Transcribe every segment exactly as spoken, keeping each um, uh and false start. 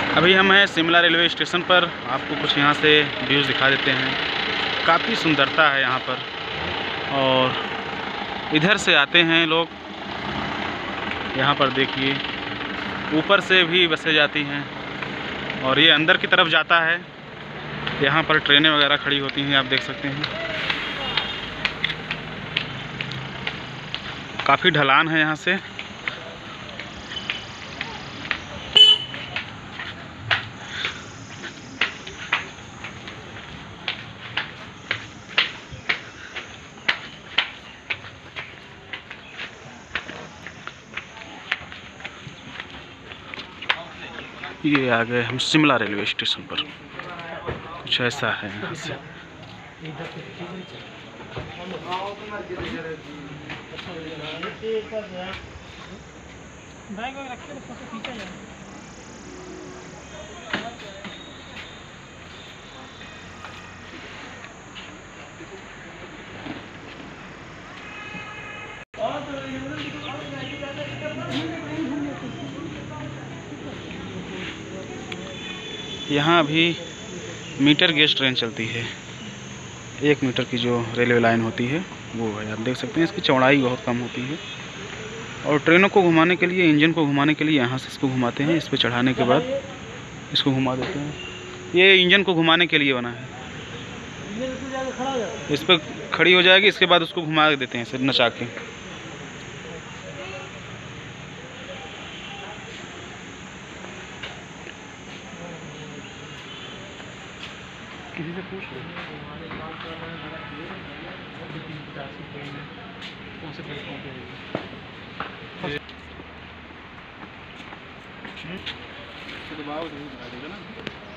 अभी हम हैं शिमला रेलवे स्टेशन पर। आपको कुछ यहाँ से व्यूज़ दिखा देते हैं। काफ़ी सुंदरता है यहाँ पर, और इधर से आते हैं लोग। यहाँ पर देखिए ऊपर से भी बसें जाती हैं और ये अंदर की तरफ जाता है। यहाँ पर ट्रेनें वगैरह खड़ी होती हैं, आप देख सकते हैं। काफ़ी ढलान है यहाँ से। ये आ गए हम शिमला रेलवे स्टेशन पर। कुछ ऐसा है यहाँ से। यहाँ अभी मीटर गेज ट्रेन चलती है। एक मीटर की जो रेलवे लाइन होती है वो है, आप देख सकते हैं। इसकी चौड़ाई बहुत कम होती है और ट्रेनों को घुमाने के लिए, इंजन को घुमाने के लिए यहाँ से इसको घुमाते हैं। इस पर चढ़ाने के बाद इसको घुमा देते हैं। ये इंजन को घुमाने के लिए बना है। इस पर खड़ी हो जाएगी, इसके बाद उसको घुमा देते हैं सिर्फ नचा के। किसी से पूछ लो कौन से प्लेटफॉर्म पे है ना।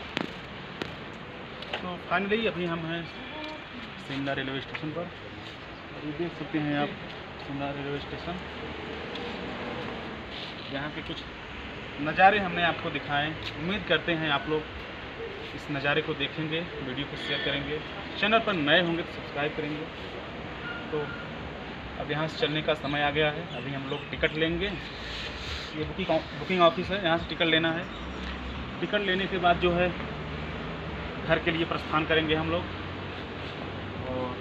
तो फाइनली अभी हम हैं शिमला रेलवे स्टेशन पर। अभी देख सकते हैं आप शिमला रेलवे स्टेशन। यहाँ के कुछ नज़ारे हमने आपको दिखाएं। उम्मीद करते हैं आप लोग इस नज़ारे को देखेंगे, वीडियो को शेयर करेंगे। चैनल पर नए होंगे तो सब्सक्राइब करेंगे। तो अब यहाँ से चलने का समय आ गया है। अभी हम लोग टिकट लेंगे। ये बुकिंग बुकिंग ऑफिस है, यहाँ से टिकट लेना है। टिकट लेने के बाद जो है घर के लिए प्रस्थान करेंगे हम लोग। और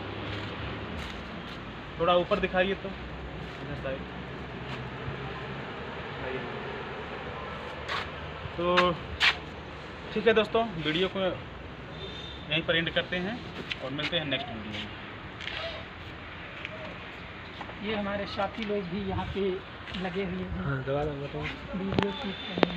थोड़ा ऊपर दिखाइए तो इधर साइड। तो ठीक है दोस्तों, वीडियो को यहीं पर एंड करते हैं और मिलते हैं नेक्स्ट वीडियो में। ये हमारे साथी लोग भी यहाँ पे लगे हुए हैं। हाँ, वीडियो शूट करने।